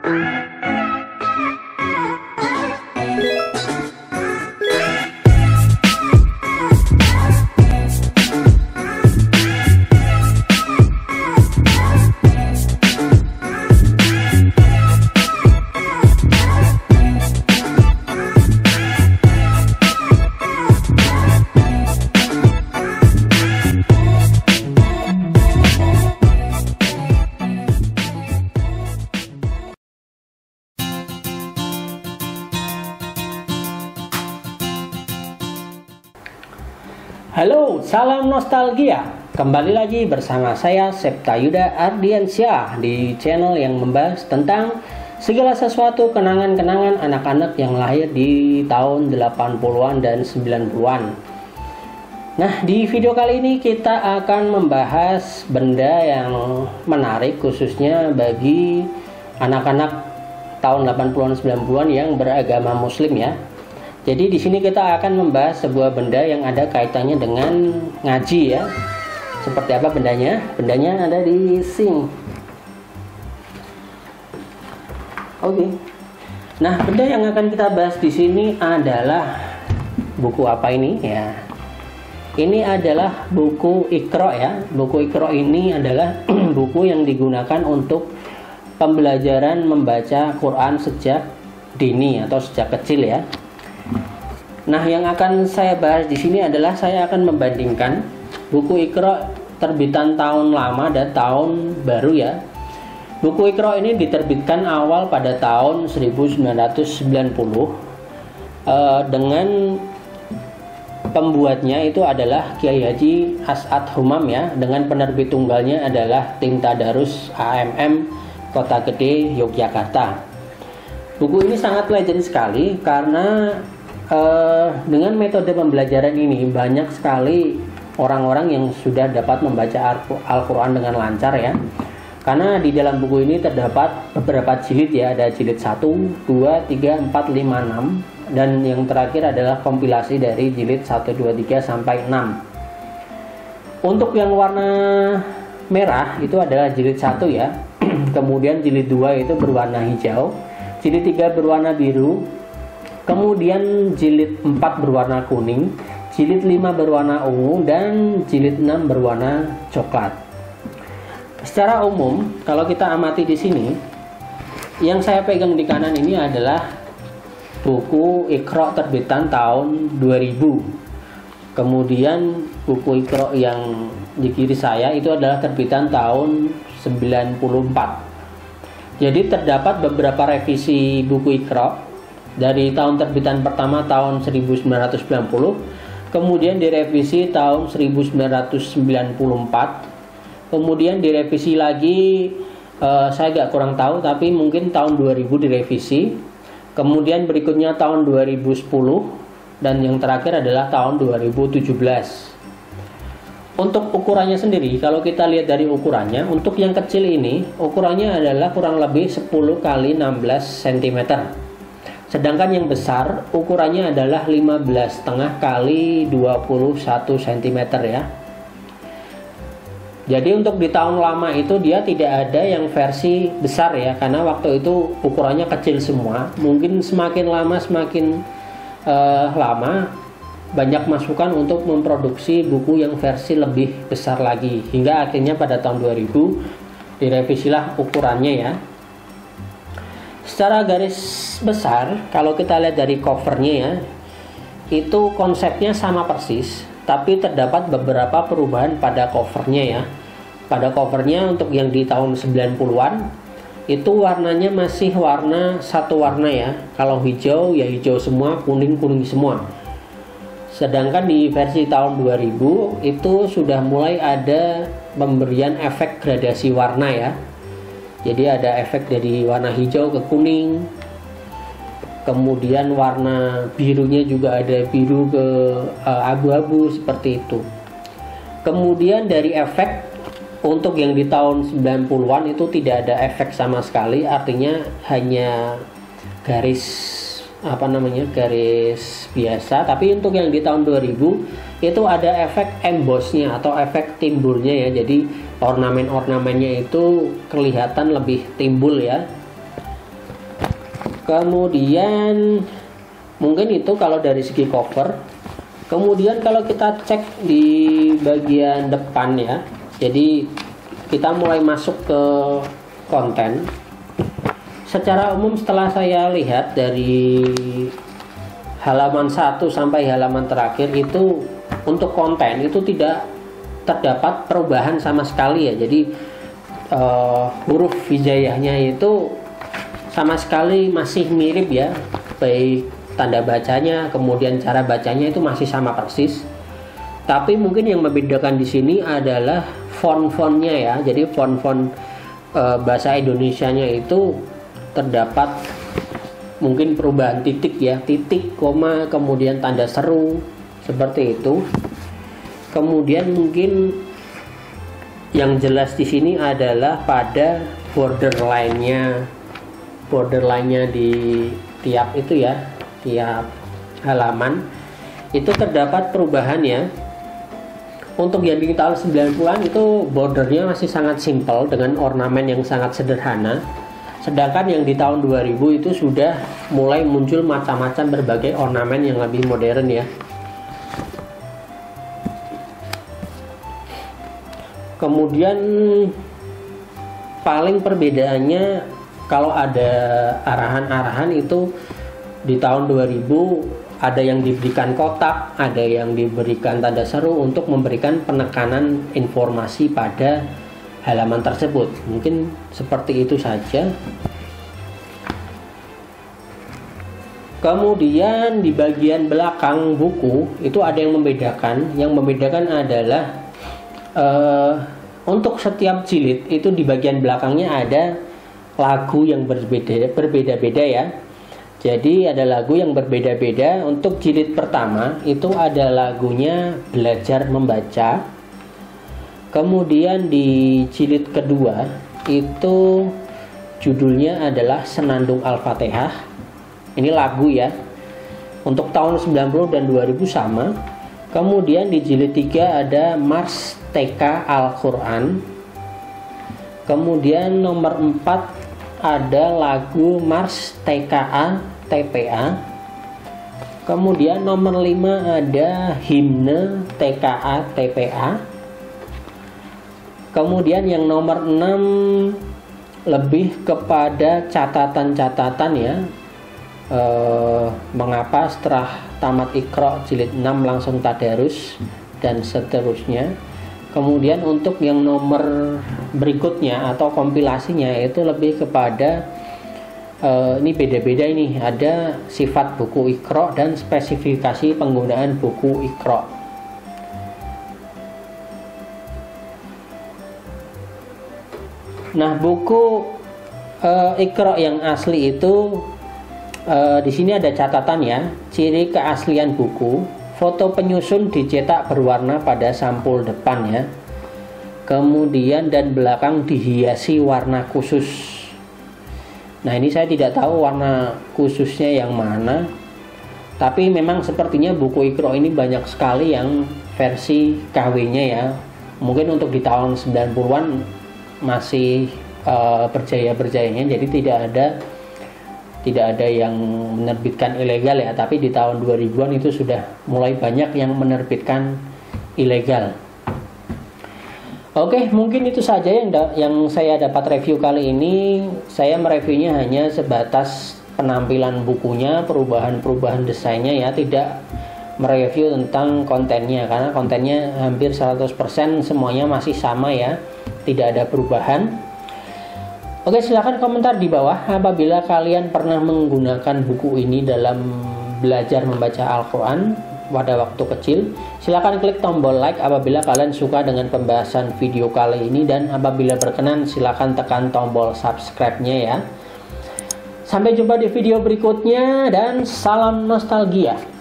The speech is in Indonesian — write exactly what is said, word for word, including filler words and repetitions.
Halo, salam nostalgia. Kembali lagi bersama saya Septa Yuda Ardiansyah di channel yang membahas tentang segala sesuatu kenangan-kenangan anak-anak yang lahir di tahun delapan puluhan dan sembilan puluhan. Nah, di video kali ini kita akan membahas benda yang menarik khususnya bagi anak-anak tahun delapan puluhan sembilan puluhan yang beragama muslim ya. Jadi di sini kita akan membahas sebuah benda yang ada kaitannya dengan ngaji ya. Seperti apa bendanya? Bendanya ada di sini. Oke. Nah, benda yang akan kita bahas di sini adalah buku apa ini ya? Ini adalah buku Iqra ya. Buku Iqra ini adalah buku yang digunakan untuk pembelajaran membaca Quran sejak dini atau sejak kecil ya. Nah, yang akan saya bahas di sini adalah saya akan membandingkan buku Iqra terbitan tahun lama dan tahun baru ya. Buku Iqra ini diterbitkan awal pada tahun seribu sembilan ratus sembilan puluh uh, dengan pembuatnya itu adalah Kiai Haji As'ad Humam ya, dengan penerbit tunggalnya adalah Tim Tadarus A M M Kota Gede Yogyakarta. Buku ini sangat legend sekali karena Uh, dengan metode pembelajaran ini banyak sekali orang-orang yang sudah dapat membaca Al-Quran dengan lancar ya. Karena di dalam buku ini terdapat beberapa jilid ya, ada jilid satu, dua, tiga, empat, lima, enam, dan yang terakhir adalah kompilasi dari jilid satu, dua, tiga sampai enam. Untuk yang warna merah itu adalah jilid satu ya. Kemudian jilid dua itu berwarna hijau, jilid tiga berwarna biru, kemudian jilid empat berwarna kuning, jilid lima berwarna ungu, dan jilid enam berwarna coklat. Secara umum, kalau kita amati di sini, yang saya pegang di kanan ini adalah buku Iqra terbitan tahun dua ribu. Kemudian buku Iqra yang di kiri saya itu adalah terbitan tahun sembilan puluh empat. Jadi terdapat beberapa revisi buku Iqra. Dari tahun terbitan pertama tahun seribu sembilan ratus sembilan puluh, kemudian direvisi tahun seribu sembilan ratus sembilan puluh empat, kemudian direvisi lagi, eh, saya agak kurang tahu, tapi mungkin tahun dua ribu direvisi, kemudian berikutnya tahun dua ribu sepuluh, dan yang terakhir adalah tahun dua ribu tujuh belas. Untuk ukurannya sendiri, kalau kita lihat dari ukurannya, untuk yang kecil ini, ukurannya adalah kurang lebih sepuluh kali enam belas sentimeter. Sedangkan yang besar ukurannya adalah lima belas koma lima kali dua puluh satu sentimeter ya. Jadi untuk di tahun lama itu dia tidak ada yang versi besar ya, karena waktu itu ukurannya kecil semua. Mungkin semakin lama semakin uh, lama banyak masukan untuk memproduksi buku yang versi lebih besar lagi, hingga akhirnya pada tahun dua ribu direvisilah ukurannya ya. Secara garis besar, kalau kita lihat dari covernya ya, itu konsepnya sama persis, tapi terdapat beberapa perubahan pada covernya ya. Pada covernya untuk yang di tahun sembilan puluhan, itu warnanya masih warna satu warna ya. Kalau hijau ya hijau semua, kuning kuning semua. Sedangkan di versi tahun dua ribu itu sudah mulai ada pemberian efek gradasi warna ya. Jadi ada efek dari warna hijau ke kuning, kemudian warna birunya juga ada biru ke uh, abu-abu seperti itu. Kemudian dari efek untuk yang di tahun sembilan puluhan itu tidak ada efek sama sekali, artinya hanya garis apa namanya garis biasa. Tapi untuk yang di tahun dua ribu itu ada efek embossnya atau efek timbulnya ya. Jadi ornamen-ornamennya itu kelihatan lebih timbul ya. Kemudian mungkin itu kalau dari segi cover. Kemudian kalau kita cek di bagian depan ya, jadi kita mulai masuk ke konten. Secara umum setelah saya lihat dari halaman satu sampai halaman terakhir itu untuk konten itu tidak terdapat perubahan sama sekali ya. Jadi uh, huruf hijaiyahnya itu sama sekali masih mirip ya, baik tanda bacanya, kemudian cara bacanya itu masih sama persis. Tapi mungkin yang membedakan di sini adalah font-fontnya ya. Jadi font-font e, bahasa Indonesianya itu terdapat mungkin perubahan titik ya, titik, koma, kemudian tanda seru seperti itu. Kemudian mungkin yang jelas di sini adalah pada borderline-nya, borderline-nya di tiap itu ya, tiap halaman itu terdapat perubahan ya. Untuk yang di tahun sembilan puluhan itu bordernya masih sangat simpel dengan ornamen yang sangat sederhana. Sedangkan yang di tahun dua ribu itu sudah mulai muncul macam-macam berbagai ornamen yang lebih modern ya. Kemudian paling perbedaannya kalau ada arahan-arahan itu di tahun dua ribu ada yang diberikan kotak, ada yang diberikan tanda seru untuk memberikan penekanan informasi pada halaman tersebut. Mungkin seperti itu saja. Kemudian di bagian belakang buku itu ada yang membedakan. Yang membedakan adalah uh, untuk setiap jilid itu di bagian belakangnya ada lagu yang berbeda berbeda-beda ya. Jadi ada lagu yang berbeda-beda. Untuk jilid pertama itu ada lagunya Belajar Membaca. Kemudian di jilid kedua itu judulnya adalah Senandung Al-Fatihah. Ini lagu ya. Untuk tahun sembilan puluh dan dua ribu sama. Kemudian di jilid tiga ada Mars T K Al-Quran. Kemudian nomor empat ada lagu Mars T K A T P A. Kemudian nomor lima ada himne T K A T P A. Kemudian yang nomor enam lebih kepada catatan-catatan ya. Eh, mengapa setelah tamat Iqra jilid enam langsung tadarus dan seterusnya. Kemudian untuk yang nomor berikutnya atau kompilasinya itu lebih kepada uh, ini beda-beda ini, ada sifat buku Iqra dan spesifikasi penggunaan buku Iqra. Nah, buku uh, Iqra yang asli itu uh, di sini ada catatan ya, ciri keaslian buku. Foto penyusun dicetak berwarna pada sampul depan ya. Kemudian dan belakang dihiasi warna khusus. Nah, ini saya tidak tahu warna khususnya yang mana. Tapi memang sepertinya buku Iqra ini banyak sekali yang versi K W-nya ya. Mungkin untuk di tahun sembilan puluhan masih uh, berjaya-berjayanya, jadi tidak ada tidak ada yang menerbitkan ilegal ya, tapi di tahun dua ribuan itu sudah mulai banyak yang menerbitkan ilegal. Oke, mungkin itu saja yang yang saya dapat review kali ini. Saya mereviewnya hanya sebatas penampilan bukunya, perubahan-perubahan desainnya ya, tidak mereview tentang kontennya karena kontennya hampir seratus persen semuanya masih sama ya, tidak ada perubahan. Oke, silahkan komentar di bawah apabila kalian pernah menggunakan buku ini dalam belajar membaca Al-Quran pada waktu kecil. Silahkan klik tombol like apabila kalian suka dengan pembahasan video kali ini, dan apabila berkenan silahkan tekan tombol subscribe-nya ya. Sampai jumpa di video berikutnya dan salam nostalgia.